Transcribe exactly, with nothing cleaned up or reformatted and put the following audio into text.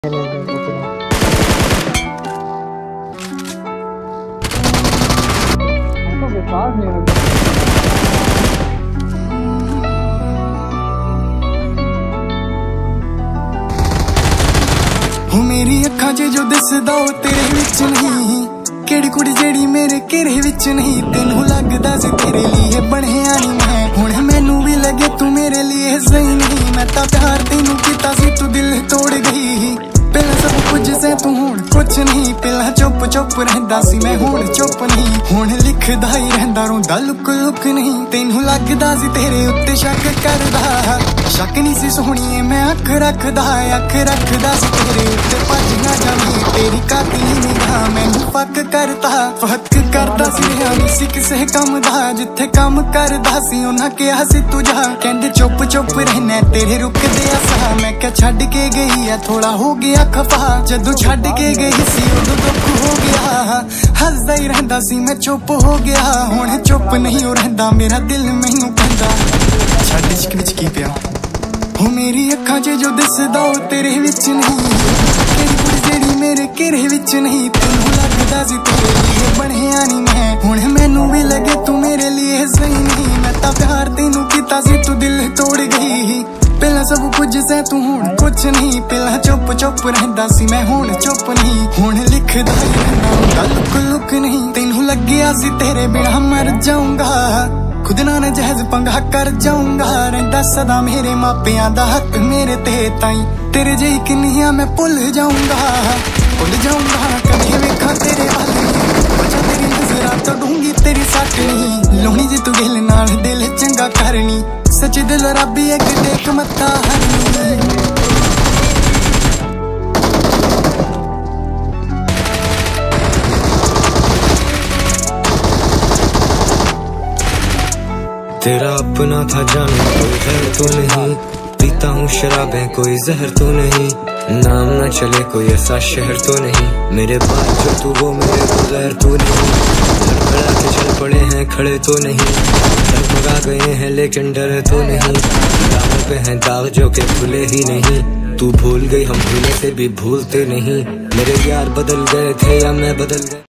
मेरी अखां च जो दिसदा ओ तेरे विच नहीं, केड़ी कुड़ी जेड़ी मेरे घेरे विच नहीं। तेनू लगदा सी तेरे लिए बनिया नहीं मैं, हुण मैनू भी लगे तू मेरे लिए सही नहीं। मैं तां प्यार तेनू कीता सी तू दिल तोड़ गई, पहला सब कुछ से तू हुण कुछ नहीं। पहला चुप चुप रहिंदा सी मैं हुण चुप नहीं, हुण लिखदा ही रहिंदा रोंदा लुक लुक नहीं। तेनू लगदा सी तेरे उत्ते शक करदा, शक नहीं सी सोहणीए मैं अख रखदा, अख रखदा सी तेरे उत्ते भज ना जावी तेरी कातिली निगाह मैनू फक करदा। फक करदा सी नहीं सी किसे कम दा, जिथे कम करदा सी उन्हां कहा सी तू जा। कहंदे चुप चुप रहना तेरे रुकदे असा, मैं क्या छड्ड के गई है थोड़ा हो गया खफा। जदों छड्ड के गई सी उदों दुख हो गया, हसदा ही रहिंदा सी मैं चुप हो गया। हुण चुप नहीं हो रहिंदा मेरा दिल मैनू कहंदा छड्ड इश्क विच की पिया। हो मेरी अखां च जो दिसदा ओ तेरे विच नहीं, केड़ी कुड़ी जेड़ी मेरे घेरे विच नहीं। तेनू लगदा सी तेरे लिए बनिया नहीं मैं, हुण मैनू भी लगे तू मेरे लिए सही नहीं। मैं तां प्यार तेनू कीता सी तू दिल तोड़ गई, पहला सब कुछ से तू हुण कुछ नहीं। पहला चुप चुप रहिंदा सी मैं हुण चुप नहीं, हुण लिखदा ही रहिंदा हुंदा लुक लुक नहीं। तेनू लग्गिया सी तेरे बिना मर जाऊंगा, खुद ना नजायज पंगा कर जाऊंगा। रहिंदा सदा मेरे मापियां दा हक मेरे ते ताई, तेरे जेही किन्नियां मैं भुल जाऊंगा, भुल जाऊंगा। कदे वेखा तेरे वल वजह तेरी नजरां तो डूंगी तेरी सट नहीं। लोहनी जी तू गिल नाल दिल चंगा करनी, सच दिल रबी एक देख मत्ता हरनी। तेरा अपना था जाना कोई गैर तो नहीं, पीता हूँ शराबें कोई जहर तो नहीं। नाम न चले कोई ऐसा शहर तो नहीं, मेरे बाद जो तू वो मेरे बगैर तो नहीं। लड़खड़ा के चल पड़े हैं खड़े तो नहीं, डगमगा गए हैं लेकिन डर तो नहीं। दामों पे हैं दाग जो के खुले ही नहीं, तू भूल गई हम भूले से भी भूलते नहीं। मेरे यार बदल गए थे या मैं बदल गया।